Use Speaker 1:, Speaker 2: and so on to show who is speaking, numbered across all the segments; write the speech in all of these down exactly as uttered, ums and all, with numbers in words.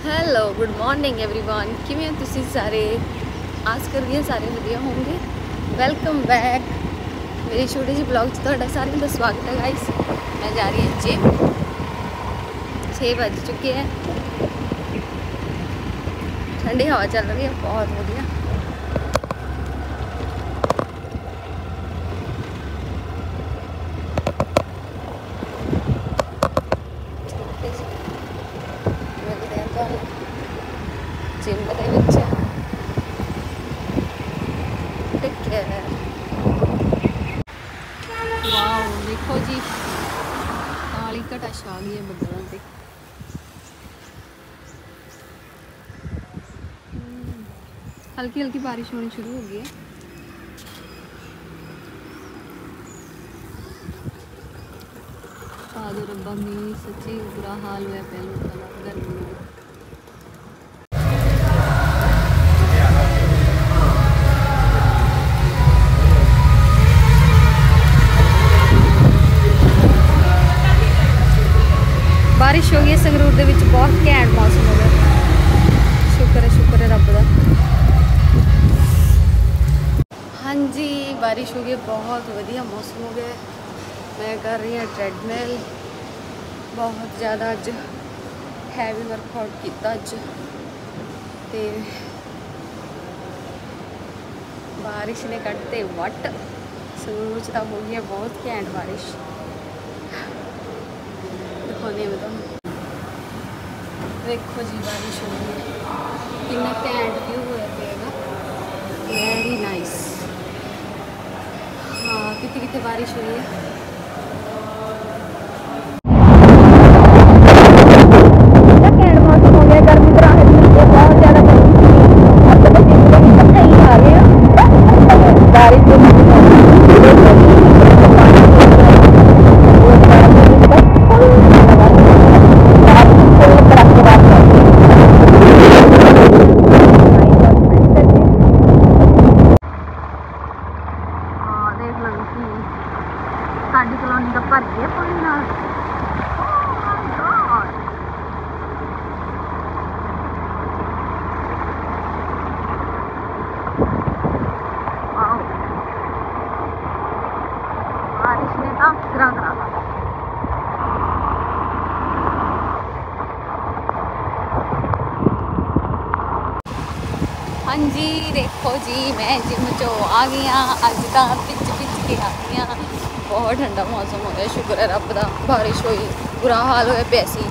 Speaker 1: Hello good morning everyone, किवें हो तुसीं सारे। आस कर रही सारे वधिया होंगे। वेलकम बैक मेरी छोटी जी ब्लॉग तुहाडा सारिਆਂ ਦਾ स्वागत है गाइस। मैं जा रही हूँ जिम। छे बज चुके हैं, ठंडी हवा चल रही है, बहुत वधिया। जिम वाओ देखो जी, काली घटा छा गई है बदलों से। हल्की हल्की बारिश होनी शुरू हो गई है। साधु रब्बा मींह सच्ची बुरा हाल हुआ पे लोगों का गर्मी में। बारिश हो गई संगरूर दे विच, बहुत घैंट मौसम हो गया। शुक्र है शुक्र है रब दा। हाँ जी बारिश हो गई, बहुत वधिया मौसम हो गया। मैं कर रही हूँ ट्रेडमिल, बहुत ज़्यादा अज हैवी वर्कआउट किया अज। ते बारिश ने कटते वट, संगरूर च तां हो गई है बहुत घैंट बारिश। दिखाने में तो देखो जी बारिश हो रही है, कितना घैंट व्यू होया पिएगा, वेरी नाइस। हाँ कितनी कितनी बारिश हुई है। घैंट मौसम हो गया, गर्मी तो राहत मिली है, बहुत ज़्यादा गर्मी अब तो बस ही आ गए बारिश साडी कॉलोनी का भर गया पानी नाल। बारिश ने तो फिरा करा। हाँ जी देखो जी, मैं जिम चो आ गई हाँ। अज तो पिच पिच के आ गई हाँ। बहुत ठंडा मौसम हो गया, शुक्र है रब दा। बारिश हुई, बुरा हाल होया पिया सी।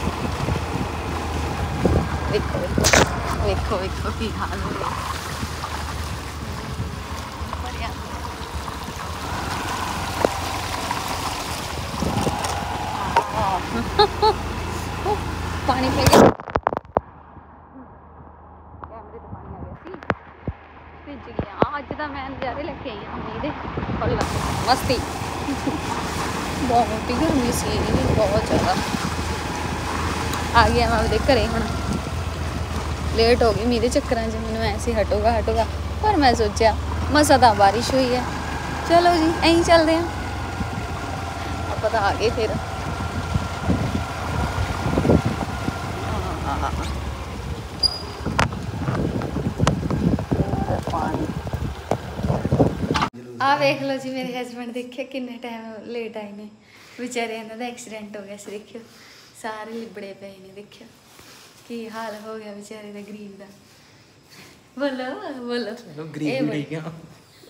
Speaker 1: देखो देखो देखो देखो की हाल हो गया। पानी पी गया, कैमरे तो पानी आ गया सी, भिज गया। अज तो मैं नज़ारे लेके आई हाँ मींह दे फुल मस्ती। बहुत ही गर्मी सी, बहुत ज़्यादा। आ गया मैं अपने घरे हुण, लेट हो गई मींह के चक्कर च। मैनूं ऐसे हटूगा हटूगा, पर मैं सोचा मसा तो बारिश हुई है, चलो जी ऐं चलते हैं। आप तो आ गए फिर। आ देख लो जी मेरे हस्बैंड, देखिए किन्ने टाइम लेट आए ने बेचारे। इन्हों का एक्सीडेंट हो गया सी, देखियो सारे लिबड़े पे ने। देखियो की हाल हो गया बेचारे का गरीब का। बोलो बोलो
Speaker 2: चलो गरीब भी ठीक है।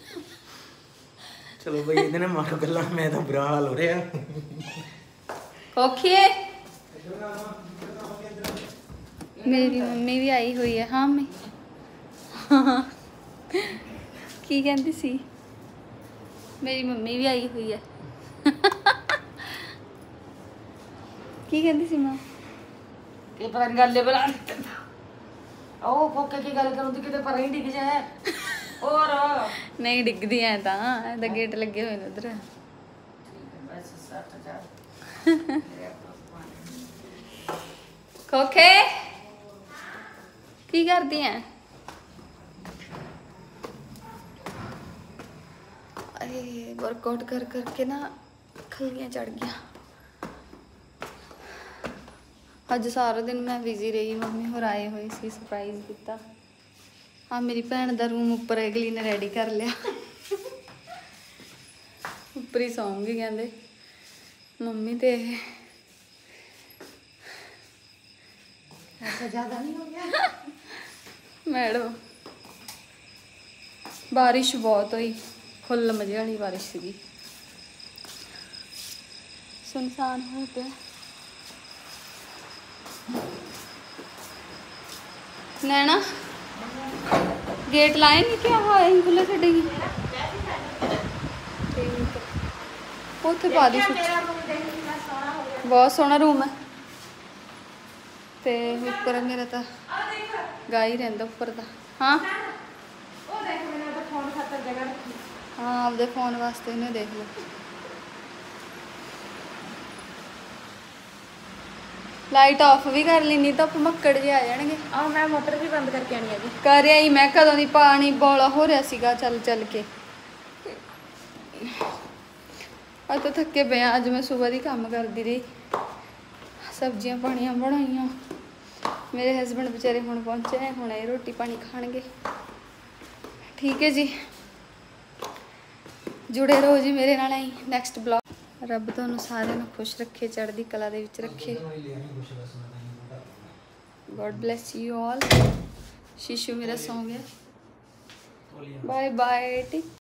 Speaker 2: चलो भाई इन्हें मारो गल्ला, मैं तो बुरा हाल हो रहा है।
Speaker 1: कोखिए मेरी मम्मी भी आई हुई है। हाँ मैं की कहती सी, मेरी मम्मी भी आई हुई है। की कहती सी मां
Speaker 3: के पता नहीं गल बला ओ फोके की गल करूं तो किते पर ही डिग जाए। और
Speaker 1: नहीं डिगदी है तां दा गेट लगे हुए ने उधर।
Speaker 3: बस साठ हजार
Speaker 1: खोखे की करती हैं। अरे वर्कआउट कर करके ना खलियां चढ़ गया। ਅੱਜ ਸਾਰਾ ਦਿਨ ਮੈਂ ਬਿਜ਼ੀ ਰਹੀ। ਮੰਮੀ ਹੋਰ ਆਏ ਹੋਏ ਸੀ, ਸਰਪ੍ਰਾਈਜ਼ ਦਿੱਤਾ। ਆ ਮੇਰੀ ਭੈਣ ਦਾ ਰੂਮ ਉੱਪਰ ਅਗਲੀ ਨੇ ਰੈਡੀ ਕਰ ਲਿਆ। ਉੱਪਰ ਹੀ ਸੌਂਗੀ ਕਹਿੰਦੇ ਮੰਮੀ ਤੇ ਇਹ।
Speaker 3: ऐसा ज्यादा नहीं हो गया?
Speaker 1: मैडम बारिश बहुत हुई, फुल मजे वाली बारिश सी। सुनसान हो गया। नैना गेट लाएंगे क्या? हाँ यहीं खुला छेगी। उथे पा दी। बहुत सोहना रूम है। ते उपर मेरा तो गा ही रहिंदा उपर दा। हाँ हाँ आपदे फोन वास्ते इन्हें देख लो। लाइट ऑफ भी कर ली, नहीं तो भमक्कड़ जे आ जाएंगे।
Speaker 3: आ मैं मोटर भी बंद करके आनी है जी।
Speaker 1: कर आई मैं कदों दी, पानी बौला हो रहा सीगा चल चल के। अज तो थके पे अज मैं सुबह दी काम करती रही, सब्जियां पानियां बनाइया। मेरे हस्बैंड बेचारे हुण पहुंचे हैं, हुण ये रोटी पानी खाणगे। ठीक है जी, जुड़े रहो जी मेरे नाल ही नैक्सट ब्लॉग। रब तुहानूं सारिआं नूं खुश रखे, चढ़दी कला दे विच रखे। God bless you all. शीशू मेरा सौ गया। Bye bye.